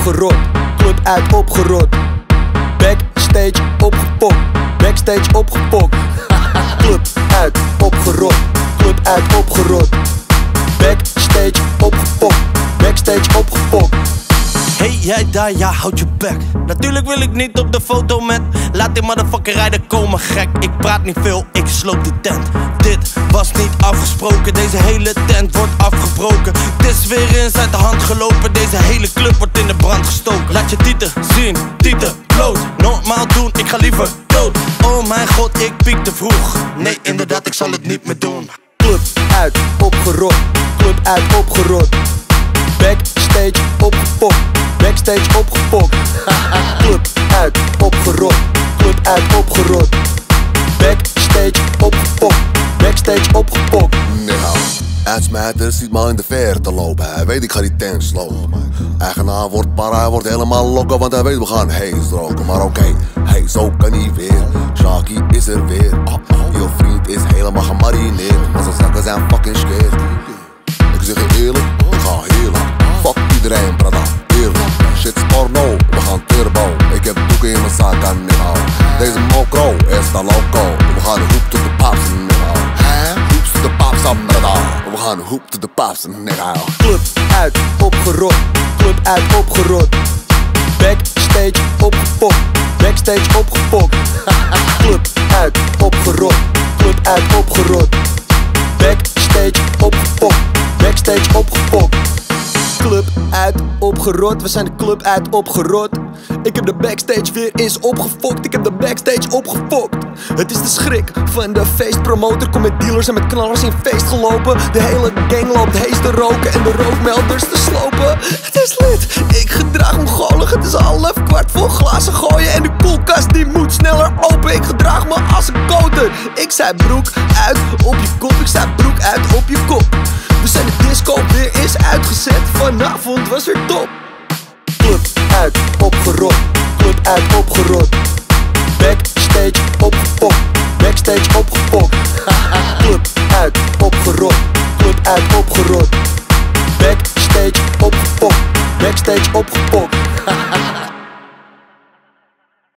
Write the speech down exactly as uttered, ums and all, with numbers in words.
opgerot, club uit opgerot. Backstage opgepokt, backstage opgepokt. Club uit opgerot, club uit opgerot. Backstage opgepokt, backstage opgepokt. Hey jij daar, ja houd je bek. Natuurlijk wil ik niet op de foto met. Laat die motherfucker rijden komen gek. Ik praat niet veel, ik sloop die tent. Dit was niet afgesproken, deze hele tent wordt afgebroken. Het is weer eens uit de hand gelopen, deze hele club wordt in de brand gestoken. Laat je tieten zien, tieten bloot. Normaal doen, ik ga liever dood. Oh mijn god, ik piek te vroeg. Nee inderdaad, ik zal het niet meer doen. Club uit opgerot, club uit opgerot. Backstage opgepokt, backstage opgepokt. Club uit opgerot, club uit opgerot. Backstage opgepokt, backstage opgepokt. Nou, uitsmijter ziet me al in de verte lopen. Hij weet ik ga die tent slopen. Eigenaar wordt para, hij wordt helemaal lokken, want hij weet we gaan haze roken. Maar oké, okay, hey, zo kan hij weer. Shaki is er weer. Je vriend is helemaal gemarineerd, maar zijn zakken zijn fucking scared. Ik zeg je eerlijk, ik ga heel hard. Fuck iedereen, brada, eerlijk. Shit is porno, we gaan turbo. Ik heb doeken in mijn zak aan nigga. Deze mokro is de loco. We gaan hoep tot de paps, nigga. Hoeps tot de paps aan, brada. We gaan hoep tot de paps, nigga. Club uit opgerot, club uit opgerot. Backstage opgepokt, backstage opgepokt. Club uit opgerot, club uit opgerot. Backstage opgepokt, backstage opgepokt. Club uit opgerot, we zijn de club uit opgerot. Ik heb de backstage weer eens opgefokt, ik heb de backstage opgefokt. Het is de schrik van de feestpromotor. Kom met dealers en met knallers in feest gelopen. De hele gang loopt hees te roken en de rookmelders te slopen. Het is lid, ik gedraag me golig. Het is half kwart vol glazen gooien en de koelkast die moet sneller open. Ik gedraag me als een koter. Ik zei broek uit op je kop, ik zei broek uit op je kop. We zijn de disco weer eens uitgezet, vanavond was weer top.